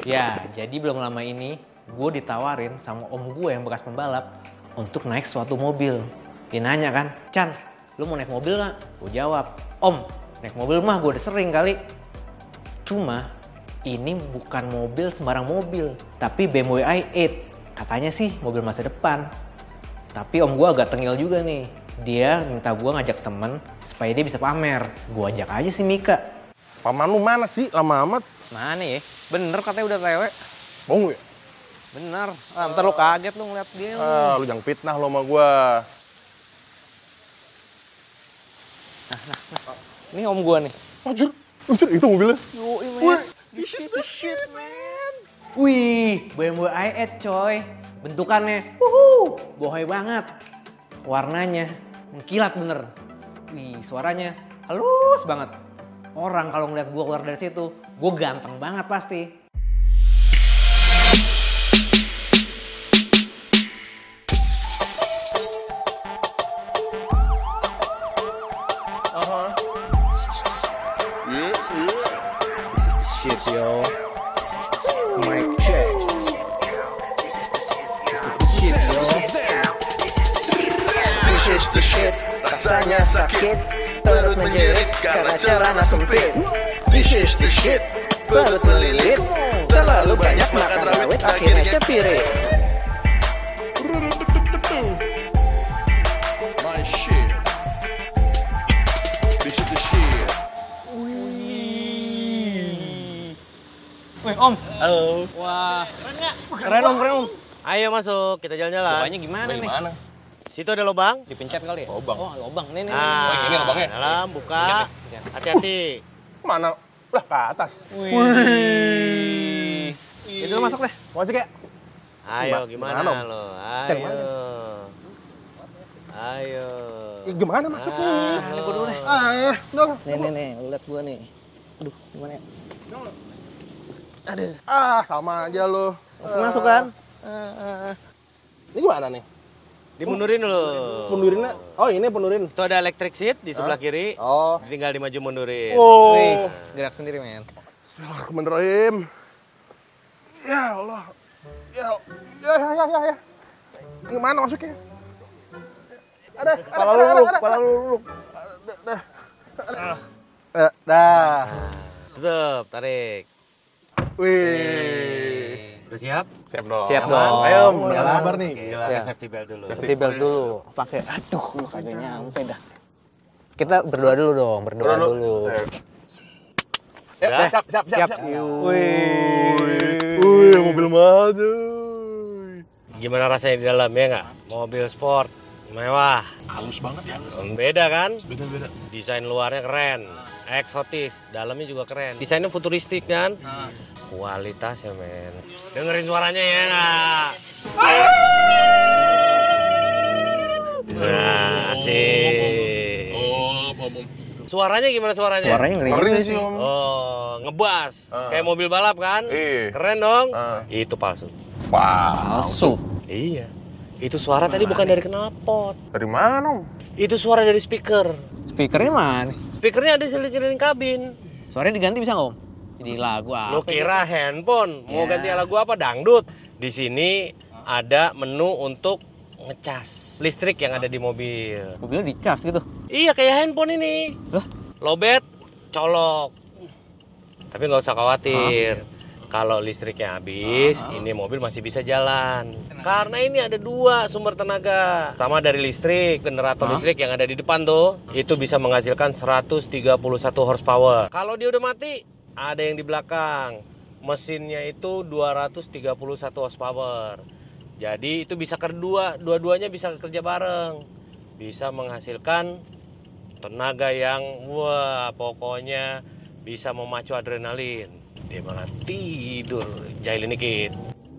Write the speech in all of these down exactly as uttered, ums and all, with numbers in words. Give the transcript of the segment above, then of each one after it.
Ya, jadi belum lama ini gue ditawarin sama om gue yang bekas pembalap untuk naik suatu mobil. Dia nanya kan, Chan, lu mau naik mobil gak? Gue jawab, Om, naik mobil mah gue udah sering kali. Cuma ini bukan mobil sembarang mobil, tapi B M W i delapan. Katanya sih mobil masa depan. Tapi om gue agak tengil juga nih. Dia minta gue ngajak temen supaya dia bisa pamer. Gue ajak aja sih Mika. Paman lu mana sih? Lama amat. Mana ya? Bener katanya udah tewe. Bohong ya? Bener. Ah, ntar lu kaget lu ngeliat dia. Ah, lu jangan fitnah lo sama gua. Nah, nah, nah. Ini om gue nih. Anjir, anjir itu mobilnya. Yoi, man. This is the shit, man. Wih, B M W i delapan coy. Bentukannya, wuhu, bohoi banget. Warnanya, mengkilat bener. Wih, suaranya halus banget. Orang kalau ngeliat gue keluar dari situ, gue ganteng banget pasti. Uh-huh. Yes, yes. This is the shit, yo. My chest. This is the shit, yo. This is the shit, rasanya sakit, perut menjerit karena celana sempit. This is the shit, perut melilit, terlalu banyak makan rawit akhirnya cepirit. My shit. This is the shit. Wih, om. Halo. Wah, keren nggak? Keren om, keren om. Ayo masuk, kita jalan-jalan. Bukanya gimana nih? Gimana? Situ ada lubang. Dipencet kali ya? Lobang. Oh, lobang. Nih, nih, Nah, nih. Oh, ini lubangnya? dalam, buka. Pencet. Hati-hati. Mana? Lah ke atas. Wih. Jadi lu masuk deh. Masuk ya? Ayo, Gimana, gimana Om? lo? Cari Ayo. Ayo. Ih, gimana masuknya? Ah, Ini gua dulu deh. Ah, ya, dong. Nih, nih, nih. Lu liat gua nih. Aduh, gimana ya? Aduh. Ah, sama aja lo. Langsung masuk kan? Ah, ah. Ini gimana nih? Dimundurin dulu. Mundurinnya? Oh, ini pendurin. Itu ada electric seat di sebelah kiri. Oh. Tinggal dimaju mundurin. Oh. Wih, gerak sendiri, men. Bismillahirrahmanirrahim. Ya Allah. Ya, ya, ya, ya, ya. ya. Gimana masuknya? Ada, kepala lu, lu, kepala lu, lu. Dah, dah. Eh, dah. Tutup, tarik. Wih. Udah siap? Siap dong. Siap dong. Ayo, Jalan. mendengar kabar nih. Gila, Ya. safety belt dulu. Safety belt dulu. Pakai. Aduh, lu kagak nyampe dah. Kita berdoa dulu dong, berdoa Berdoa dulu. Eh. Ya, Udah? siap, siap, siap, siap. Wih. Wih, mobil mahal tuh. Gimana rasanya di dalam ya nggak? Mobil sport, mewah. Halus banget ya. Beda kan? Beda-beda. Desain luarnya keren, eksotis, dalamnya juga keren. Desainnya futuristik kan? Kualitasnya men. Dengerin suaranya ya nggak? Nah, asik. Oh, om, om. Suaranya gimana suaranya? Suaranya ngeri. Ngeri sih, om. Oh, ngebas. Ah. Kayak mobil balap kan? Iya. Keren dong? Ah. Itu palsu. Palsu. Iya. Itu suara tadi bukan dari knalpot. Dari mana, om? Itu suara dari speaker. Speakernya mana? Speakernya ada di sekeliling kabin. Suaranya diganti bisa nggak, Om? Jadi lagu apa? Lo kira handphone mau Ya. ganti lagu apa? Dangdut. Di sini ada menu untuk ngecas listrik yang ada di mobil. Mobilnya dicas gitu. Iya kayak handphone ini. Lah? Lobet, colok. Tapi nggak usah khawatir. Kalau listriknya habis, ini mobil masih bisa jalan. Karena ini ada dua sumber tenaga. Pertama dari listrik, generator Hah? listrik yang ada di depan tuh, itu bisa menghasilkan seratus tiga puluh satu horsepower. Kalau dia udah mati, ada yang di belakang. Mesinnya itu dua ratus tiga puluh satu horsepower. Jadi itu bisa kedua, dua-duanya bisa kerja bareng. Bisa menghasilkan tenaga yang wah pokoknya bisa memacu adrenalin. Dia malah tidur, jahilin dikit.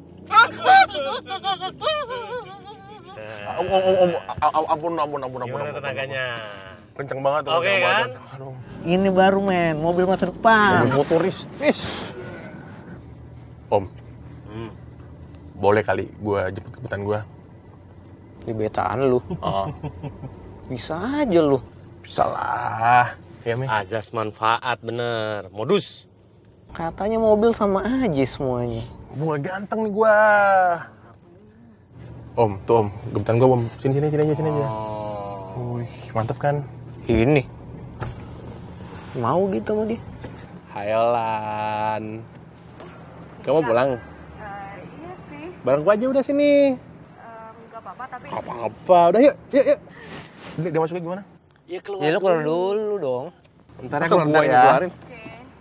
Om, om, om, om, am- ampun, ampun, ampun, ampun. Gimana ampun, tenaganya? ampun. Kenceng banget. Oke, kenceng kan? banget. Aduh. Ini baru, men. Mobil masa depan. Mobil futuristis. Om, Hmm. boleh kali gua jemput kebutan gua? Gebetan lu. Oh, Bisa aja lu. bisa lah. Ya, men. Azas manfaat bener, modus. Katanya mobil sama aja semuanya. Mulai ganteng nih gua. Om, tuh om, gebetan gua om. Sini sini sini aja sini aja. Oh. Wih, mantep kan? Ini. Mau gitu sama dia. Hayolan. Kamu pulang? Uh, iya sih, Bareng gua aja udah sini. um, gak apa-apa tapi Apa-apa, udah yuk, yuk, yuk. Ini dia masuknya gimana? Ya keluar. Ya lu keluar dulu dong. Ntar Masa gua yang keluarin? oke.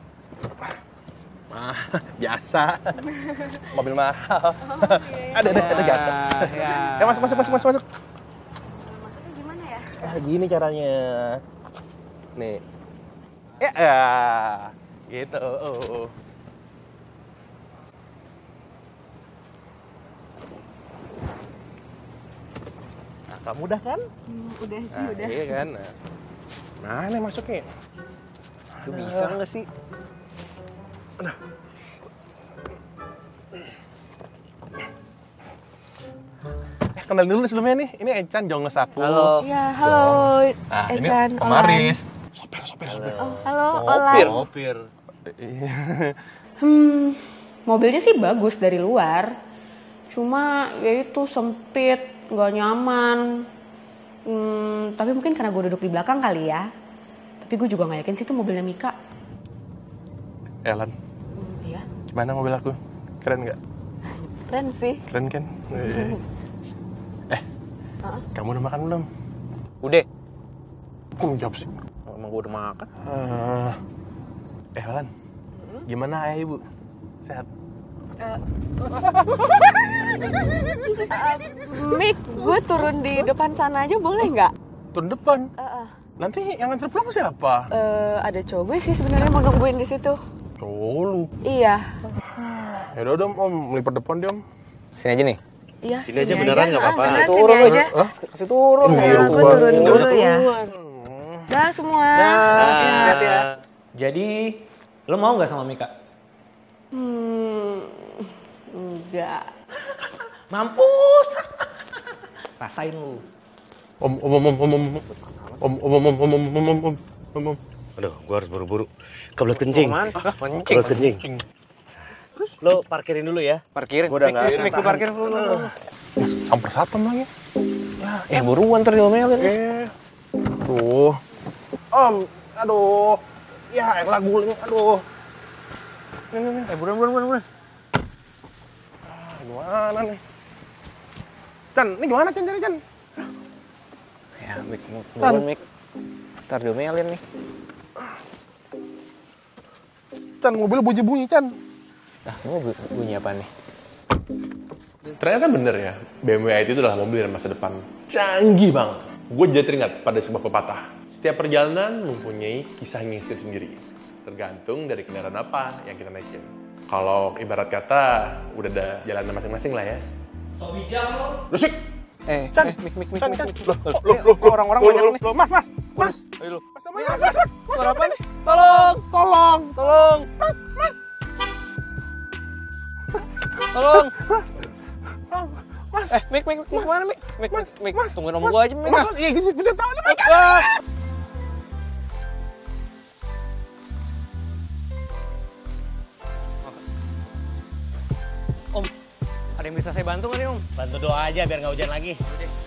Ah, biasa. Mobil mahal. Oke. Ada, ada, ada ganteng. Ya. Ya masuk, masuk, masuk, masuk, masuk. Maksudnya gimana ya? Ah, gini caranya. Nih. Ya, ya. Gitu. Oh. Nah, kamu udah kan? Hmm, udah sih, Nah, udah. iya kan? Nah, nah ini masuknya. Lu bisa nggak sih? Eh, kenalin dulu nih sebelumnya nih. Ini Ecan Jonges aku. Halo. Ya, halo, Nah, ini Ecan, Om Olan. Aris. Sopir, sopir, sopir. Oh, halo, Sopir, Olan. sopir. Hmm, mobilnya sih bagus dari luar. Cuma ya itu sempit, nggak nyaman. Hmm, tapi mungkin karena gue duduk di belakang kali ya. Tapi gue juga nggak yakin sih itu mobilnya Mika. Elan, Hmm, iya, gimana mobil aku? Keren nggak? keren sih. Keren kan? Eh, kamu udah makan belum? Udah. Kok menjawab sih? Emang gua udah makan. Eh, eh Elan, gimana ayah ibu? Sehat? Mik, gue turun di depan sana aja boleh nggak? Turun depan. Uh, uh. Nanti yang nganter pulang siapa? Eh, ada cowok gue sih sebenarnya mau nungguin di situ. Oh, lu. Iya, Ya udah dong, Om, melipir depan dia, Om. Sini aja nih. iya. Sini aja beneran nggak ah, apa-apa. beneran, Turun sini lu. aja. Hah? Kasih turun. Iya, Ya, tuh, gue Bang. turun Nggak dulu usah ya. turun. Dah semua. Hati-hati ya. Jadi, lu mau nggak sama Mika? Hmm, enggak. Mampus. Rasain lu. Om, om, om, om, om, om, om, om, om, om, om, om, om, om, om, om, om. Aduh, gua harus buru-buru. Kebelet kencing. Kemana? Ah, kencing. Kebelet kencing. Lo parkirin dulu ya. Parkirin. Gua udah nggak Mik, Mik, lu parkir dulu. Samper satpam lagi. Eh, buruan ntar diomelin. Eh, aduh. Om, aduh. Ya, yang lagu ini, aduh. Nih, nih, nih. Eh, buruan, buruan, buruan. Ah, gimana nih? Chan, ini gimana Chan, cari Chan? Ya, Mik, buruan, Mik. Ntar diomelin nih. Chan, mobil bunyi-bunyi, Chan. Ah, mau bunyi apa nih? Ternyata bener ya, B M W i dua itu adalah mobil dari masa depan. Canggih banget. Gue jadi teringat pada sebuah pepatah. Setiap perjalanan mempunyai kisahnya sendiri. Tergantung dari kendaraan apa yang kita naikin. Kalau ibarat kata, udah ada jalan masing-masing lah ya. So bijak lo. Rusik! Eh, Chan, eh, Mik, Mik, Mik, Chan, Mik, Chan. Mik. Loh, Loh, loh, loh, loh, orang-orang loh, banyak loh, nih. loh, Mas, mas, mas. Ayo lu. Mas, sama ya, mas, mas. Suara apa nih? Tolong, Tolong, tolong, mas, mas. tolong. Mas, Eh, Mik, Mik, Mik, kemana, Mik? Mik, Mik, Mik, tungguin om gua aja, Mik. mas, iya, gitu, gitu, tahu nih, Mik. Ah. Om, ada yang bisa saya bantu nggak nih, Om? Bantu doa aja biar nggak hujan lagi. Udah.